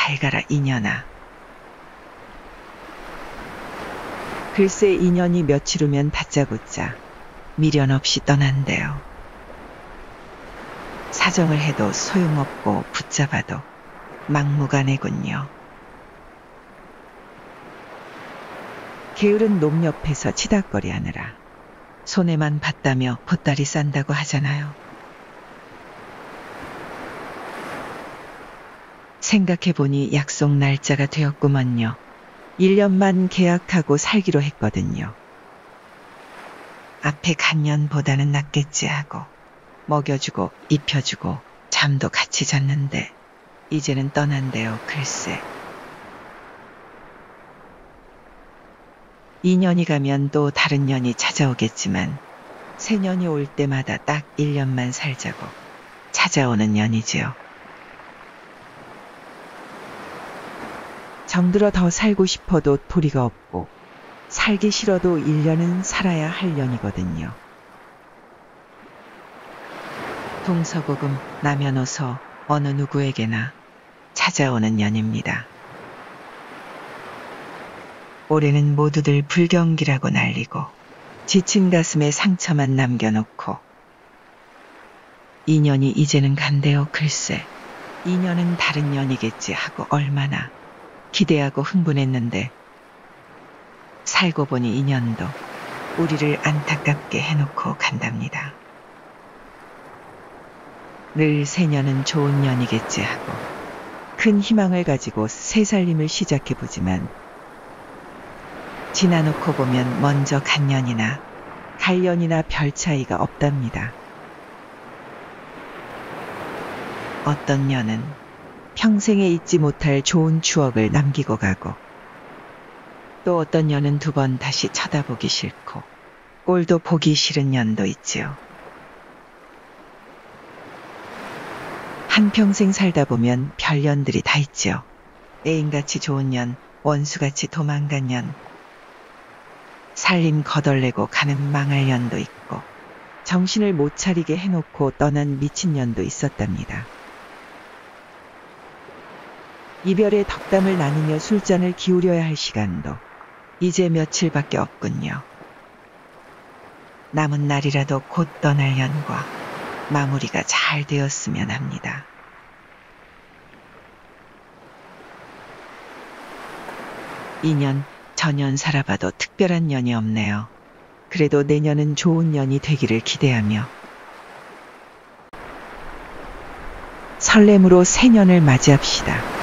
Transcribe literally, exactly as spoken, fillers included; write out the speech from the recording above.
잘 가라 인연아. 글쎄 인연이 며칠 후면 다짜고짜 미련 없이 떠난대요. 사정을 해도 소용없고 붙잡아도 막무가내군요. 게으른 놈 옆에서 치닥거리 하느라 손해만 봤다며 보따리 싼다고 하잖아요. 생각해보니 약속 날짜가 되었구먼요. 일 년만 계약하고 살기로 했거든요. 앞에 간년보다는 낫겠지 하고 먹여주고 입혀주고 잠도 같이 잤는데 이제는 떠난대요. 글쎄. 이 년이 가면 또 다른 년이 찾아오겠지만 새 년이 올 때마다 딱 일 년만 살자고 찾아오는 년이지요. 정들어 더 살고 싶어도 도리가 없고 살기 싫어도 일 년은 살아야 할 년이거든요. 동서고금 남녀노소 어느 누구에게나 찾아오는 년입니다. 올해는 모두들 불경기라고 날리고 지친 가슴에 상처만 남겨놓고 이 년이 이제는 간대요. 글쎄 이 년은 다른 년이겠지 하고 얼마나 기대하고 흥분했는데 살고 보니 이 년도 우리를 안타깝게 해놓고 간답니다. 늘 새년은 좋은 년이겠지 하고 큰 희망을 가지고 새 살림을 시작해보지만 지나놓고 보면 먼저 간 년이나 갈 년이나 별 차이가 없답니다. 어떤 년은 평생에 잊지 못할 좋은 추억을 남기고 가고 또 어떤 년은 두 번 다시 쳐다보기 싫고 꼴도 보기 싫은 년도 있지요. 한평생 살다 보면 별년들이 다 있지요. 애인같이 좋은 년, 원수같이 도망간 년, 살림 거덜내고 가는 망할 년도 있고 정신을 못 차리게 해놓고 떠난 미친년도 있었답니다. 이별의 덕담을 나누며 술잔을 기울여야 할 시간도 이제 며칠밖에 없군요. 남은 날이라도 곧 떠날 년과 마무리가 잘 되었으면 합니다. 이 년, 전년 살아봐도 특별한 년이 없네요. 그래도 내년은 좋은 년이 되기를 기대하며 설렘으로 새 년을 맞이합시다.